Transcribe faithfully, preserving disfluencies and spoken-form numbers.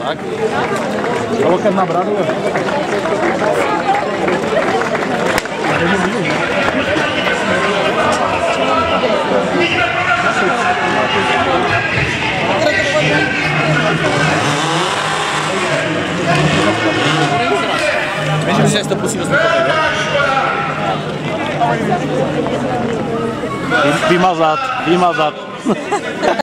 Tak. Loket na bradu. Myslím, že to pustí do zvukového. Vymazat, vymazat.